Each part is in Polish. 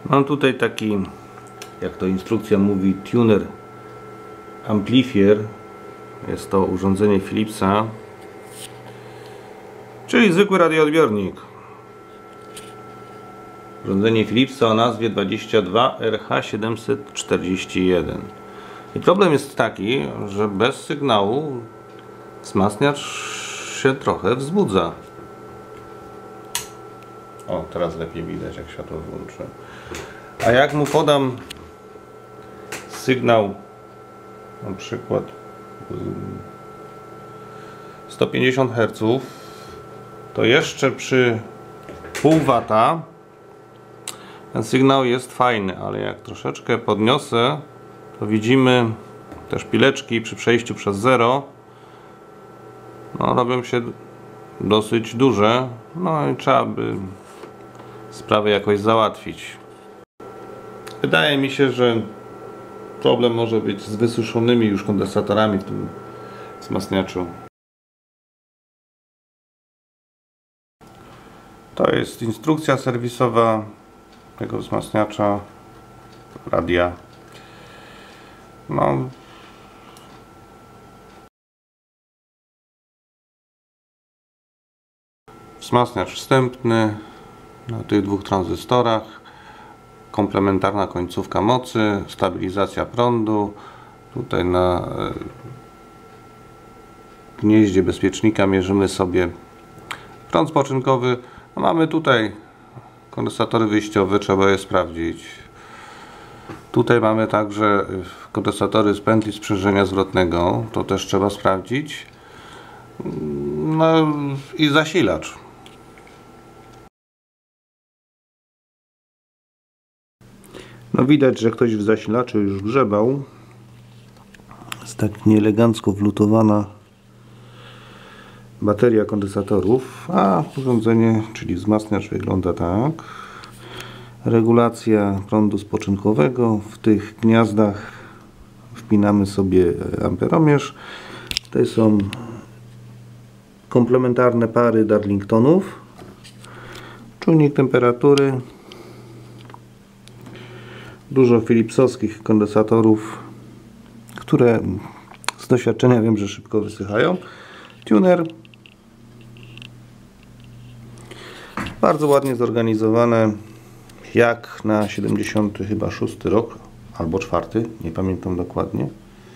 Mam tutaj taki, jak to instrukcja mówi, tuner amplifier. Jest to urządzenie Philipsa, czyli zwykły radioodbiornik. Urządzenie Philipsa o nazwie 22RH741. I problem jest taki, że bez sygnału wzmacniacz się trochę wzbudza. O, teraz lepiej widać, jak światło włączę. A jak mu podam sygnał, na przykład 150 Hz, to jeszcze przy pół wata ten sygnał jest fajny, ale jak troszeczkę podniosę, to widzimy te szpileczki przy przejściu przez zero, no, robią się dosyć duże, no i trzeba by sprawę jakoś załatwić. Wydaje mi się, że problem może być z wysuszonymi już kondensatorami w tym wzmacniaczu. To jest instrukcja serwisowa tego wzmacniacza radia. No, wzmacniacz wstępny na tych dwóch tranzystorach, komplementarna końcówka mocy, stabilizacja prądu. Tutaj na gnieździe bezpiecznika mierzymy sobie prąd spoczynkowy. No, mamy tutaj kondensatory wyjściowe, trzeba je sprawdzić. Tutaj mamy także kondensatory z pętli sprzężenia zwrotnego, to też trzeba sprawdzić. No i zasilacz. No widać, że ktoś w zasilaczu już grzebał. Jest tak nieelegancko wlutowana bateria kondensatorów, a urządzenie, czyli wzmacniacz, wygląda tak. Regulacja prądu spoczynkowego. W tych gniazdach wpinamy sobie amperomierz. Tutaj są komplementarne pary Darlingtonów. Czujnik temperatury. Dużo philipsowskich kondensatorów, które z doświadczenia wiem, że szybko wysychają. Tuner. Bardzo ładnie zorganizowane, jak na 76 rok albo 4, nie pamiętam dokładnie.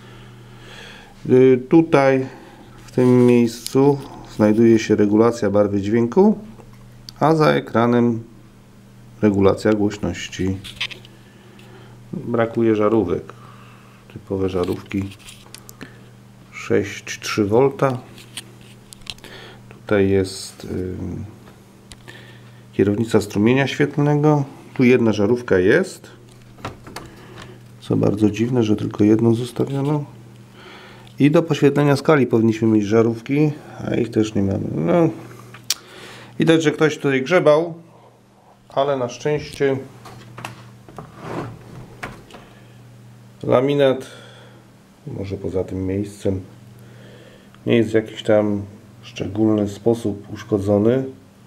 Tutaj w tym miejscu znajduje się regulacja barwy dźwięku, a za ekranem regulacja głośności. Brakuje żarówek. Typowe żarówki 6,3 V. Tutaj jest kierownica strumienia świetlnego. Tu jedna żarówka jest. Co bardzo dziwne, że tylko jedną zostawiono. I do poświetlenia skali powinniśmy mieć żarówki, a ich też nie mamy. No, widać, że ktoś tutaj grzebał, ale na szczęście laminat, może poza tym miejscem, nie jest w jakiś tam szczególny sposób uszkodzony.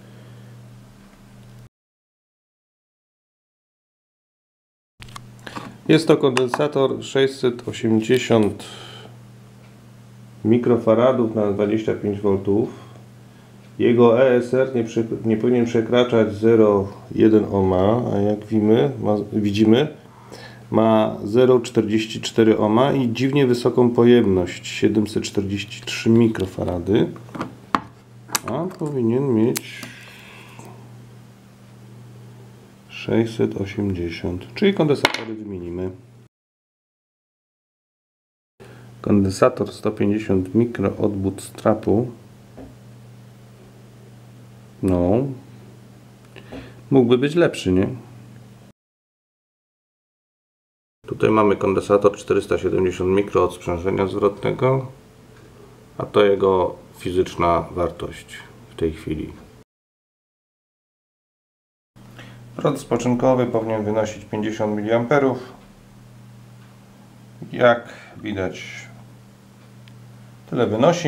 Jest to kondensator 680 mikrofaradów na 25 V. Jego ESR nie powinien przekraczać 0,1 ohma, a jak widzimy ma 0,44 ohma i dziwnie wysoką pojemność 743 mikrofarady, a powinien mieć 680, czyli kondensatory wymienimy. Kondensator 150 mikro od bootstrapu. No, mógłby być lepszy, nie? Tutaj mamy kondensator 470 mikro od sprzężenia zwrotnego, a to jego fizyczna wartość w tej chwili. Prąd spoczynkowy powinien wynosić 50 mA. Jak widać, tyle wynosi.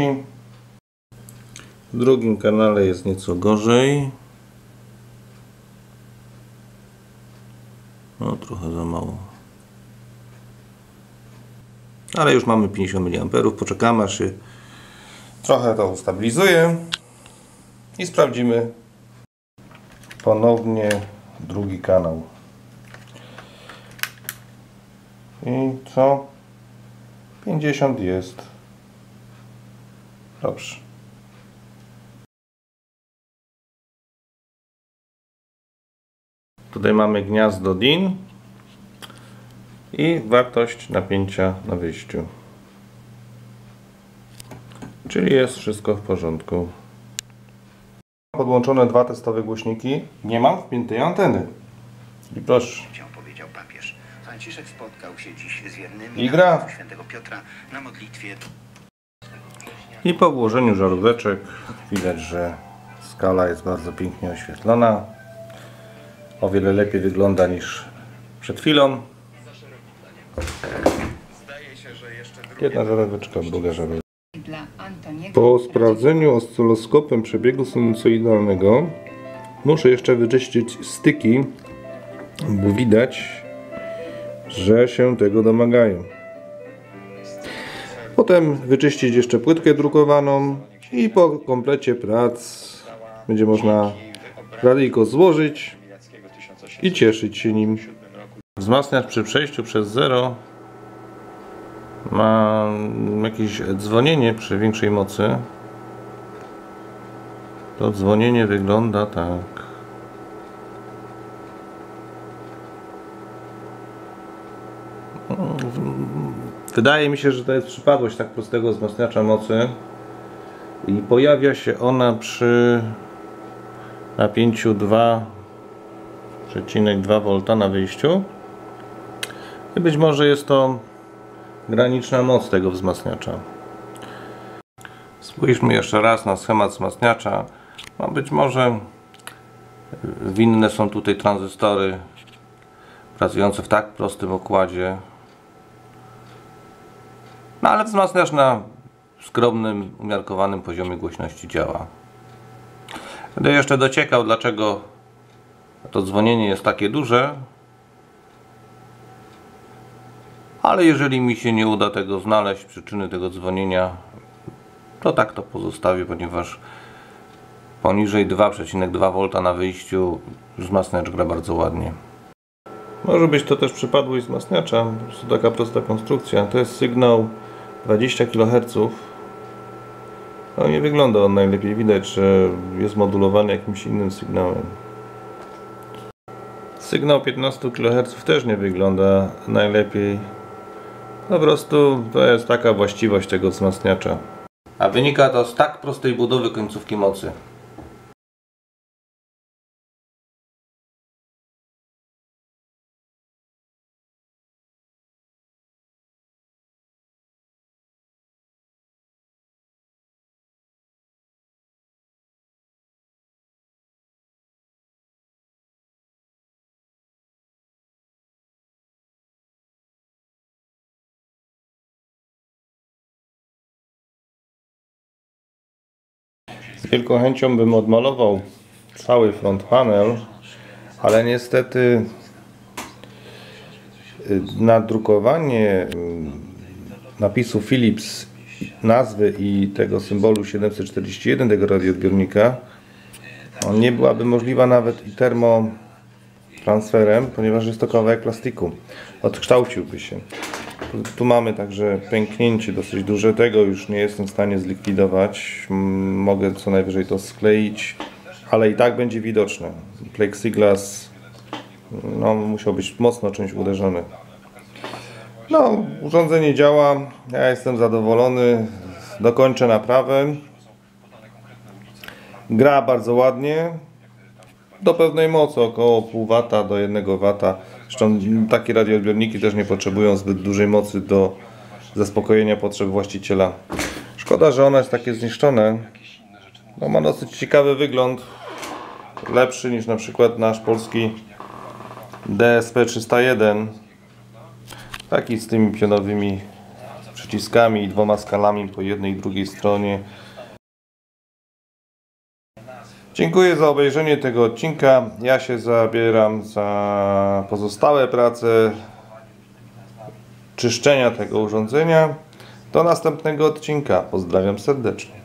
W drugim kanale jest nieco gorzej. Ale już mamy 50 mA. Poczekamy, aż się trochę to ustabilizuje i sprawdzimy ponownie drugi kanał. I co? 50 jest. Dobrze. Tutaj mamy gniazdo DIN i wartość napięcia na wyjściu. Czyli jest wszystko w porządku. Podłączone dwa testowe głośniki. Nie mam wpiętej anteny. I proszę. Powiedział papież. Franciszek spotkał się dziś z wiernymi I gra. świętego Piotra na modlitwie. I po włożeniu żaróweczek widać, że skala jest bardzo pięknie oświetlona. O wiele lepiej wygląda niż przed chwilą. Jedna żaróweczka, druga żaróweczka. Po sprawdzeniu oscyloskopem przebiegu sinusoidalnego muszę jeszcze wyczyścić styki, bo widać, że się tego domagają. Potem wyczyścić jeszcze płytkę drukowaną i po komplecie prac będzie można radyjko złożyć i cieszyć się nim. Wzmacniacz przy przejściu przez zero ma jakieś dzwonienie przy większej mocy. To dzwonienie wygląda tak. Wydaje mi się, że to jest przypadłość tak prostego wzmacniacza mocy i pojawia się ona przy napięciu 2,2 V na wyjściu i być może jest to graniczna moc tego wzmacniacza. Spójrzmy jeszcze raz na schemat wzmacniacza. No być może winne są tutaj tranzystory pracujące w tak prostym układzie. No ale wzmacniacz na skromnym, umiarkowanym poziomie głośności działa. Będę jeszcze dociekał, dlaczego to dzwonienie jest takie duże. Ale jeżeli mi się nie uda tego znaleźć, przyczyny tego dzwonienia, to tak to pozostawię, ponieważ poniżej 2,2 V na wyjściu wzmacniacz gra bardzo ładnie. Może być to też przypadłość wzmacniacza, po prostu taka prosta konstrukcja. To jest sygnał 20 kHz. No nie wygląda on najlepiej, widać, że jest modulowany jakimś innym sygnałem. Sygnał 15 kHz też nie wygląda najlepiej. Po prostu to jest taka właściwość tego wzmacniacza. A wynika to z tak prostej budowy końcówki mocy. Z wielką chęcią bym odmalował cały front panel, ale niestety nadrukowanie napisu Philips, nazwy i tego symbolu 741 tego radioodbiornika nie byłaby możliwa nawet i termotransferem, ponieważ jest to kawałek plastiku. Odkształciłby się. Tu mamy także pęknięcie dosyć duże, tego już nie jestem w stanie zlikwidować. Mogę co najwyżej to skleić, ale i tak będzie widoczne. Plexiglas no, musiał być mocno czymś uderzony. No, urządzenie działa, ja jestem zadowolony, dokończę naprawę. Gra bardzo ładnie, do pewnej mocy, około pół wata do 1 wata. Zresztą takie radioodbiorniki też nie potrzebują zbyt dużej mocy do zaspokojenia potrzeb właściciela. Szkoda, że ono jest takie zniszczone. No, ma dosyć ciekawy wygląd, lepszy niż na przykład nasz polski DSP 301. Taki z tymi pionowymi przyciskami i 2 skalami po jednej i drugiej stronie. Dziękuję za obejrzenie tego odcinka. Ja się zabieram za pozostałe prace czyszczenia tego urządzenia. Do następnego odcinka. Pozdrawiam serdecznie.